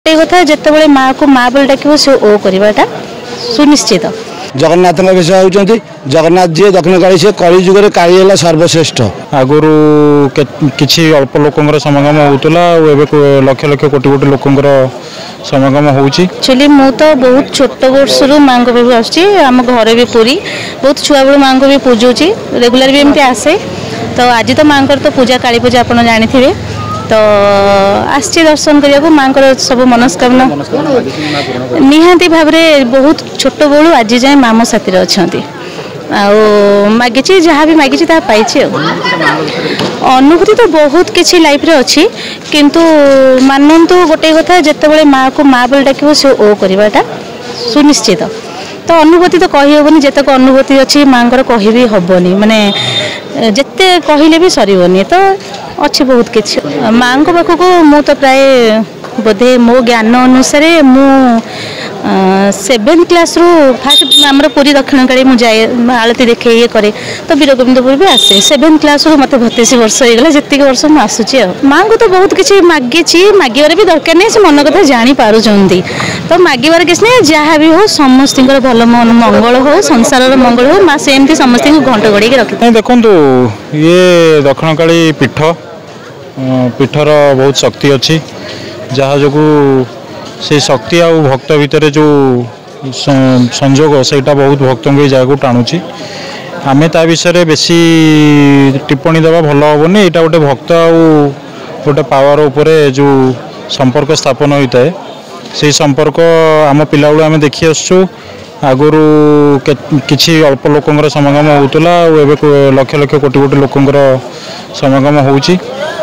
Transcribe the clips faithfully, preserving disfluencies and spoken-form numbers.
ये कथा जिते माँ को माँ बोली डाक से ओ करवाटा सुनिश्चित। जगन्नाथ विषय होती जगन्नाथ जी दक्षिण काली से कली जुगे काली सर्वश्रेष्ठ। आगुरी किसी अल्प लोकर समागम होता लक्ष लक्ष कोटी कोटी लोकर समागम होली। मु तो बहुत छोट वर्ष माँ को भी आम घर भी पूरी बहुत छुआ बेलू माँ को भी पूजूची रेगुलर भी एमती आसे। तो आज तो माँ तो पूजा काली पूजा आप जानी थे तो आसची दर्शन करने को माँ को सब मनस्कामना निहांती भाव में बहुत छोट बेलू आज जाए माँ मो साथी अच्छा मागिची जहाँ भी मागिची ता पाइछि। अनुभूति तो बहुत किसी लाइफ रे अच्छी किंतु मानतु गोटे कथा जिते माँ को माँ बोली डाक से ओ करवाटा सुनिश्चित। तो अनुभूति तो कही हेनी जितक अनुभूति अच्छी माँ कह भी हेनी माने जिते कहले भी सरनी तो अच्छी बहुत किसी माँ पाखक मु तो प्राय बोधे मो ज्ञान अनुसार मु सेवेन क्लास रु फास्ट आमर पूरी दक्षिण काली मुझे आलती देखे ये करे तो वीरगोविंदपुर भी आसे सेवेन क्लास रु मत बतीस वर्ष होगा जितकी वर्ष मुझे आसूची माँ को तो बहुत किसी मागिची मागिबार भी दरकार नहीं से मन कथा जानी पारुचंती तो मागिबार किसी नहीं जहाँ भी हो समस्त भल मंगल हो संसार मंगल हो माँ सेमती समस्त घंट गड़ी रखी। देखो ये दक्षिण काली पीठ पीठर बहुत शक्ति अच्छी जहाँ जो से शक्ति आ भक्त भितर जो संजोग सेटा बहुत भक्तों को जगह टाणुची आमे ता विषय बेसी टिप्पणी देवा भल हेनी यहाँ गोटे भक्त आ गोटे पावर उपरे जो संपर्क स्थापन होता है से संपर्क आम पिला बेलू आम देखी आसु आगुरी किसी अल्प लोकर समागम होता लक्ष लक्ष कोटी कोटी लोकर समागम होची।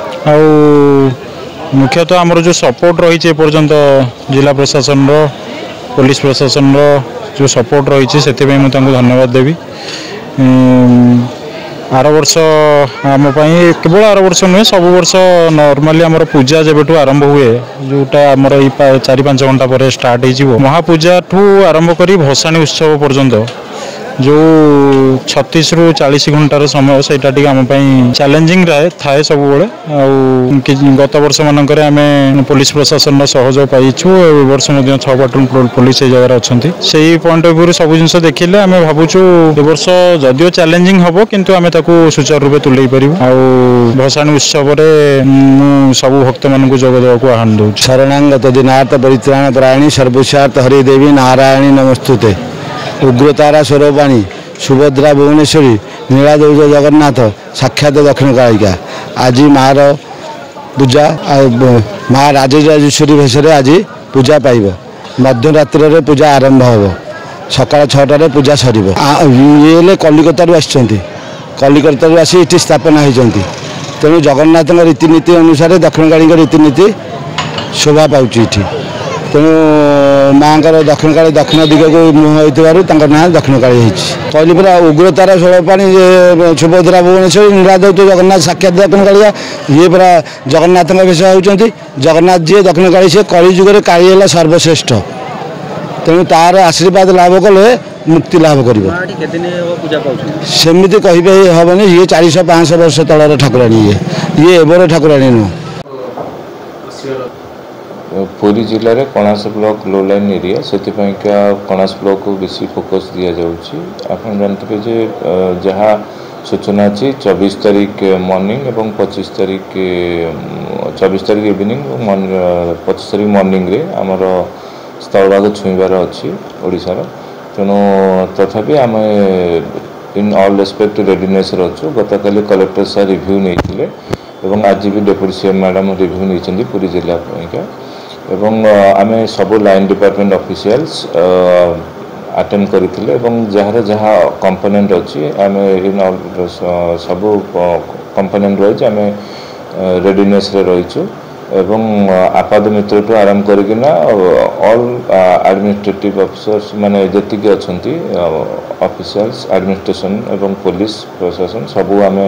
मुख्यतः आमर जो सपोर्ट रही पर्यंत जिला प्रशासन रो पुलिस प्रशासन रो जो सपोर्ट रही से धन्यवाद देवी। आर वर्ष आम केवल आर वर्ष नुहे सब वर्ष नॉर्मली आमर पूजा जब आरंभ हुए जोटा आमर चार पांच घंटा पर स्टार्ट हो महापूजा ठू आरंभ कर भसाणी उत्सव पर्यंत जो छत्तीस रु चालीस घंटार समय सेटा आम चैलेंजिंग रहे थाए सब बेले गत वर्ष मानक आम पुलिस प्रशासन सहयोग पाइछु वर्ष छह प्लाटून पुलिस जगह अच्छा से पॉइंट ऑफ व्यू सब जिन देखिले आम भावुँ ए वर्ष जदिव चैलेंजिंग हम किंतु आम सुचारू रूपे तुले पारू आ भसाणी उत्सव सब भक्त मान जोग देवा को आह्वान दूँ। शरणागत दिनार्थ परित्राण परायणी सर्वस्वार्थ हरिदेवी नारायणी नमस्तुते उग्रतारा स्वरूपाणी सुभद्रा भुवनेश्वरी नीलादौज जगन्नाथ साक्षात दक्षिण कालिका आज माँ पूजा माँ राजेश्वरी भेष आज पूजा पाइब मध्यरात्रि पूजा आरंभ हो सका छटार पूजा सर ये कलिकतारू आसी कलिकतारू आसी ये स्थापना होती तेणु जगन्नाथ रीतिनीति अनुसार दक्षिण काली रीतिनीति शोभा पाँच तेणु माँ दक्षिण काली दक्षिण दिग को मुह हो ना दक्षिण काली कहली पूरा उग्रतारा षोलपाणी सुभद्रा भुवनेश्वरी नीलादौत जगन्नाथ साक्षात दक्षिण कालिया ये पूरा जगन्नाथ विषय होती जगन्नाथ जी दक्षिण काली से कली जुगे काली सर्वश्रेष्ठ तेणु तार आशीर्वाद लाभ कले मुक्ति लाभ कर सेमती कही हेनी ये चार शह पाँच वर्ष तलर ठाकुराणी ये ये एवर ठाकुराणी नुह। पुरी जिले में Kanas block low line area से कणास ब्लॉक को बेसी फोकस दि जाऊँगी आप जानते जे जहाँ सूचना अच्छी चौबीस तारीख मॉर्निंग एवं पच्चीस तारीख चौबीस तारीख इवनिंग पच्चीस तारीख मॉर्निंग रे आमर स्थलभाग छुईबार अच्छी ओडिशार तेणु तथापि आम इन ऑल रेस्पेक्ट रेडीनेस अच्छु गत काली कलेक्टर सार रिव्यू नहीं एवं आज भी डेप्यूटी सीएम मैडम रिव्यू नहीं पुरी जिला एवं आम सब लाइन डिपार्टमेंट ऑफिशियल्स अटेंड करथिले एवं जहाँ जहाँ कंपोनेंट अच्छी आम इन ऑल सब कंपोनेंट रही आम रेडीनेस रहीचु एवं आपाद मित्र टू आरंभ करना ऑल एडमिनिस्ट्रेटिव ऑफिसर्स माने जी अच्छा ऑफिशियल्स एडमिनिस्ट्रेशन एवं पुलिस प्रशासन सबू आम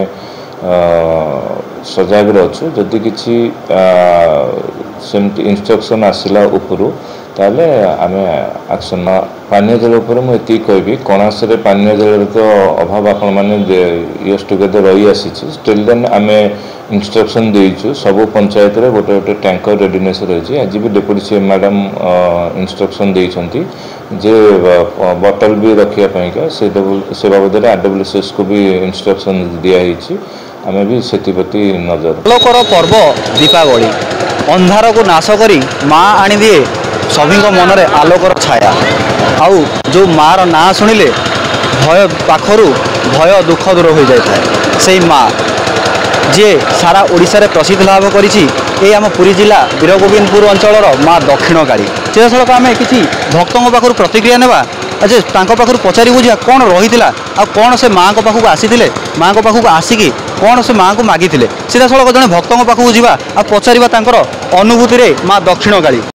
सजग अच्छु जदि किसी सेमती इंस्ट्रक्शन आसला उपरू ताले आमे एक्शन पानीय जल उपर मु एति कहबी कणासरे पानीय जल तो अभाव आपण माने इयर्स टुगेदर रही आसी स्टिल देन आमे इंस्ट्रक्शन देइछु सब पंचायत रे गोटे गोटे टैंकर रेडीनेस रही आज भी डेप्यूटी सीएम मैडम इंस्ट्रक्शन देइछंती जे बोतल भी रखिया पाइका से से बाबद आरडब्ल्यूएसएस को भी इंस्ट्रक्शन दिया हिची आमे भी सेतिपति नजर लोकर पर्व दीपावली अंधार को नाश करी माँ आनी दिए सभी मनरे आलोकर छाया आउ जो मार ना शुणिले भय पाखरु भय दुख दूर हो जाए से माँ जे सारा ओडिशा रे प्रसिद्ध लाभ करिछि ए आम पुरी जिला वीरगोविंदपुर अंचलर माँ दक्षिण काली से सड़क आम कि भक्तों पाखु प्रतिक्रिया नेबा अच्छे पाखु पचारि बुझा कौन रही आ कौन से माँ को पाखक आसी माँ को पाखक आसिकी कौन से माँ को मागी सीधा सड़क जड़े भक्तों पाखक जावा आ पचार अनुभूति रे माँ दक्षिण काली